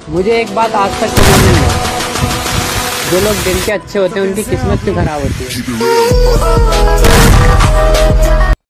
मुझे एक बात आज तक समझ नहीं आई, जो लोग दिल के अच्छे होते हैं उनकी किस्मत क्यों खराब होती है।